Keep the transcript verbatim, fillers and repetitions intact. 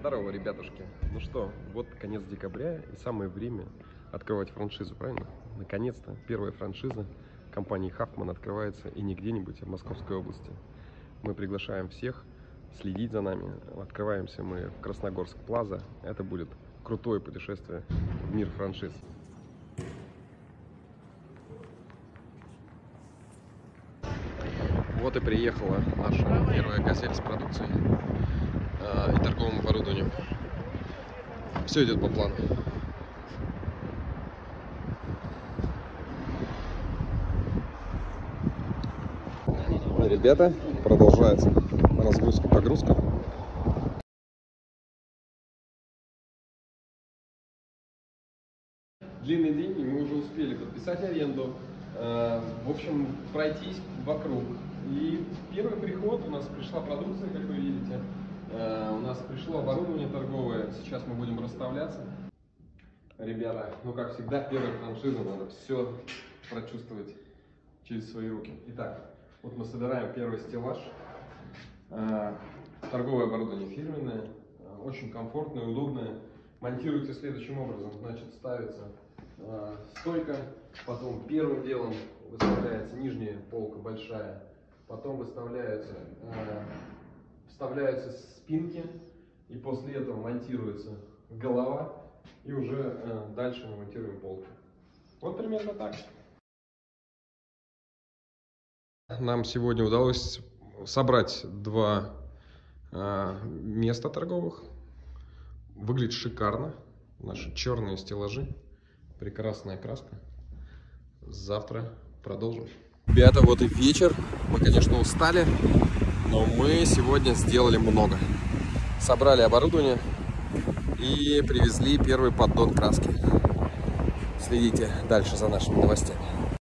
Здорово, ребятушки. Ну что, вот конец декабря и самое время открывать франшизу, правильно? Наконец-то первая франшиза компании Хафман открывается и не где-нибудь, а в Московской области. Мы приглашаем всех следить за нами. Открываемся мы в Красногорск Плаза. Это будет крутое путешествие в мир франшиз. Вот и приехала наша первая «Газель» с продукцией э, и торговым оборудованием. Все идет по плану. Ребята, продолжается разгрузка-погрузка. Длинный день, и мы уже успели подписать аренду, э, в общем, пройтись вокруг. И первый приход, у нас пришла продукция, как вы видите, э, у нас пришло оборудование торговое, сейчас мы будем расставляться. Ребята, ну как всегда, первая франшиза, надо все прочувствовать через свои руки. Итак, вот мы собираем первый стеллаж. Э, торговое оборудование фирменное, э, очень комфортное, удобное. Монтируется следующим образом, значит, ставится э, стойка, потом первым делом выставляется нижняя полка большая, потом выставляются, э, вставляются спинки, и после этого монтируется голова, и уже э, дальше мы монтируем полки. Вот примерно так. Нам сегодня удалось собрать два э, места торговых. Выглядит шикарно. Наши черные стеллажи. Прекрасная краска. Завтра продолжим. Ребята, вот и вечер. Мы, конечно, устали, но мы сегодня сделали много. Собрали оборудование и привезли первый поддон краски. Следите дальше за нашими новостями.